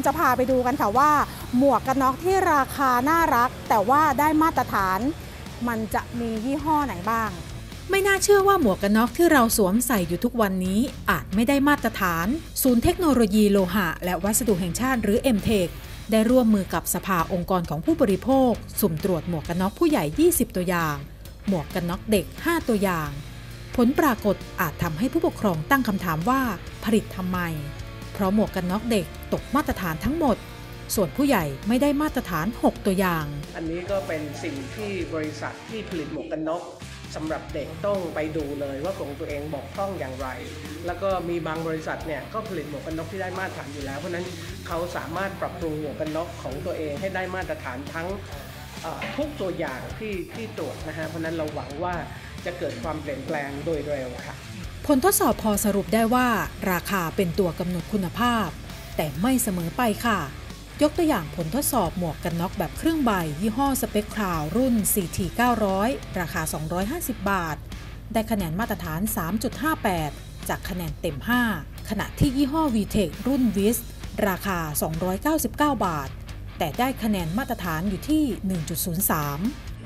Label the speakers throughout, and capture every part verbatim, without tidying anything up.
Speaker 1: จะพาไปดูกันค่ะว่าหมวกกันน็อกที่ราคาน่ารักแต่ว่าได้มาตรฐานมันจะมียี่ห้อไหนบ้าง
Speaker 2: ไม่น่าเชื่อว่าหมวกกันน็อกที่เราสวมใส่อยู่ทุกวันนี้อาจไม่ได้มาตรฐานศูนย์เทคโนโลยีโลหะและวัสดุแห่งชาติหรือ เอ็ม เทค ได้ร่วมมือกับสภาองค์กรของผู้บริโภคสุ่มตรวจหมวกกันน็อกผู้ใหญ่ยี่สิบตัวอย่างหมวกกันน็อกเด็กห้าตัวอย่างผลปรากฏอาจทำให้ผู้ปกครองตั้งคำถามว่าผลิตทำไมเพราะหมวกกันน็อกเด็กตกมาตรฐานทั้งหมดส่วนผู้ใหญ่ไม่ได้มาตรฐานหกตัวอย่าง
Speaker 3: อันนี้ก็เป็นสิ่งที่บริษัทที่ผลิตหมวกกันน็อกสำหรับเด็กต้องไปดูเลยว่าของตัวเองบกพร่องอย่างไรแล้วก็มีบางบริษัทเนี่ยก็ผลิตหมวกกันน็อกที่ได้มาตรฐานอยู่แล้วเพราะนั้นเขาสามารถปรับปรุงหมวกกันน็อกของตัวเองให้ได้มาตรฐานทั้งทุกตัวอย่างที่ที่ตรวจนะฮะเพราะนั้นเราหวังว่าจะเกิดความเปลี่ยนแปลงโดยเร็วค่ะ
Speaker 2: ผลทดสอบพอสรุปได้ว่าราคาเป็นตัวกำหนดคุณภาพแต่ไม่เสมอไปค่ะยกตัวอย่างผลทดสอบหมวกกันน็อกแบบครึ่งใบยี่ห้อสเปคคราวรุ่น ซี ที เก้าร้อย ราคาสองร้อยห้าสิบบาทได้คะแนนมาตรฐาน สามจุดห้าแปด จากคะแนนเต็มห้าขณะที่ยี่ห้อ วี เทค รุ่น วิส ราคาสองร้อยเก้าสิบเก้าบาทแต่ได้คะแนนมาตรฐานอยู่ที่ หนึ่งจุดศูนย์สาม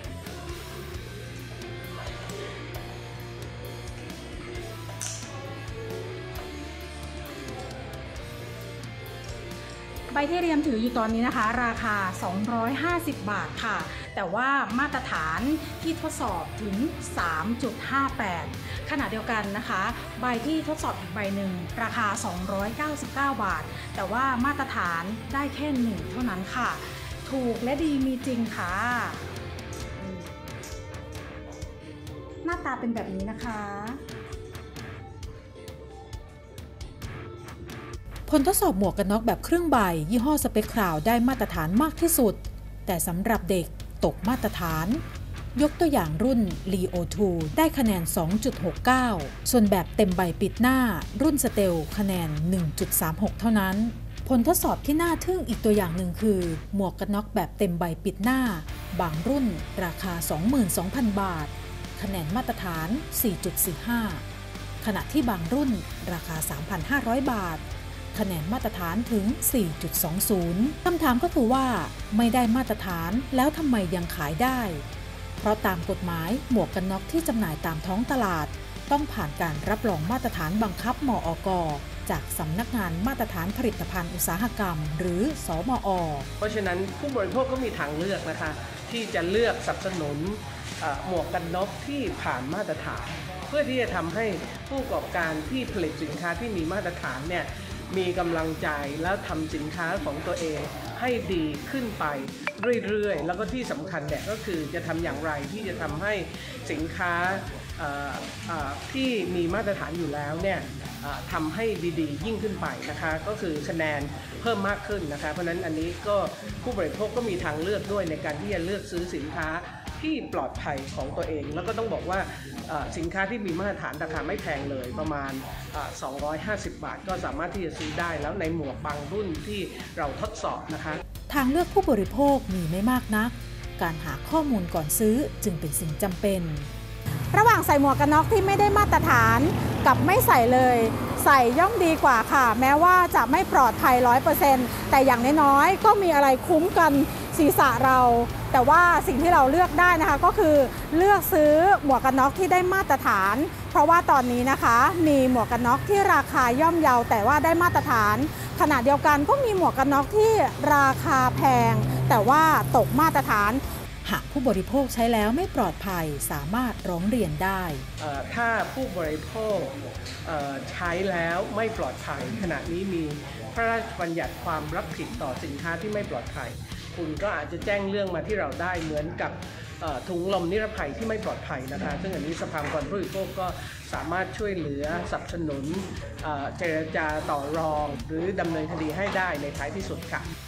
Speaker 1: ใบที่เรียมถืออยู่ตอนนี้นะคะราคาสองร้อยห้าสิบบาทค่ะแต่ว่ามาตรฐานที่ทดสอบถึง สามจุดห้าแปด ขณะเดียวกันนะคะใบที่ทดสอบอีกใบหนึ่งราคาสองร้อยเก้าสิบเก้าบาทแต่ว่ามาตรฐานได้แค่หนึ่งเท่านั้นค่ะถูกและดีมีจริงค่ะหน้าตาเป็นแบบนี้นะคะ
Speaker 2: ผลทดสอบหมวกกันน็อกแบบครึ่งใบยี่ห้อสเปคคราวได้มาตรฐานมากที่สุดแต่สำหรับเด็กตกมาตรฐานยกตัวอย่างรุ่น ลีโอ ทู ได้คะแนน สองจุดหกเก้า ส่วนแบบเต็มใบปิดหน้ารุ่นสเตลคะแนน หนึ่งจุดสามหก เท่านั้นผลทดสอบที่น่าทึ่งอีกตัวอย่างหนึ่งคือหมวกกันน็อกแบบเต็มใบปิดหน้าบางรุ่นราคา สองหมื่นสองพัน บาทคะแนนมาตรฐาน สี่จุดสี่ห้า ขณะที่บางรุ่นราคา สามพันห้าร้อย บาทคะแนนมาตรฐานถึง สี่จุดสองศูนย์ คำถามก็คือว่าไม่ได้มาตรฐานแล้วทำไมยังขายได้เพราะตามกฎหมายหมวกกันน็อกที่จำหน่ายตามท้องตลาดต้องผ่านการรับรองมาตรฐานบังคับมอก.จากสำนักงานมาตรฐานผลิตภัณฑ์อุตสาหกรรมหรือสมอ.
Speaker 3: เพราะฉะนั้นผู้บริโภคก็มีทางเลือกนะคะที่จะเลือกสนับสนุนหมวกกันน็อกที่ผ่านมาตรฐานเพื่อที่จะทำให้ผู้ประกอบการที่ผลิตสินค้าที่มีมาตรฐานเนี่ยมีกำลังใจแล้วทำสินค้าของตัวเองให้ดีขึ้นไปเรื่อยๆแล้วก็ที่สำคัญเนี่ยก็คือจะทำอย่างไรที่จะทำให้สินค้าที่มีมาตรฐานอยู่แล้วเนี่ยทำให้ดีๆยิ่งขึ้นไปนะคะก็คือคะแนนเพิ่มมากขึ้นนะคะเพราะฉะนั้นอันนี้ก็ผู้บริโภคก็มีทางเลือกด้วยในการที่จะเลือกซื้อสินค้าที่ปลอดภัยของตัวเองแล้วก็ต้องบอกว่าสินค้าที่มีมาตรฐานราคาไม่แพงเลยประมาณสองร้อยห้าสิบบาทก็สามารถที่จะซื้อได้แล้วในหมวกบางรุ่นที่เราทดสอบนะคะ
Speaker 2: ทางเลือกผู้บริโภคมีไม่มากนักการหาข้อมูลก่อนซื้อจึงเป็นสิ่งจำเป็น
Speaker 1: ระหว่างใส่หมวกกันน็อกที่ไม่ได้มาตรฐานกับไม่ใส่เลยใส่ย่อมดีกว่าค่ะแม้ว่าจะไม่ปลอดภัย ร้อยเปอร์เซ็นต์ แต่อย่างน้อยๆก็มีอะไรคุ้มกันศีรษะเราแต่ว่าสิ่งที่เราเลือกได้นะคะก็คือเลือกซื้อหมวกกันน็อกที่ได้มาตรฐานเพราะว่าตอนนี้นะคะมีหมวกกันน็อกที่ราคาย่อมเยาแต่ว่าได้มาตรฐานขณะเดียวกันก็มีหมวกกันน็อกที่ราคาแพงแต่ว่าตกมาตรฐาน
Speaker 2: หากผู้บริโภคใช้แล้วไม่ปลอดภัยสามารถร้องเรียนได้
Speaker 3: ถ้าผู้บริโภคใช้แล้วไม่ปลอดภัยขณะนี้มีพระราชบัญญัติความรับผิดต่อสินค้าที่ไม่ปลอดภัยคุณก็อาจจะแจ้งเรื่องมาที่เราได้เหมือนกับถุงลมนิรภัยที่ไม่ปลอดภัยนะคะซึ่งอันนี้สภาองค์กรผู้บริโภคก็สามารถช่วยเหลือสนับสนุนเจรจาต่อรองหรือดำเนินคดีให้ได้ในท้ายที่สุดค่ะ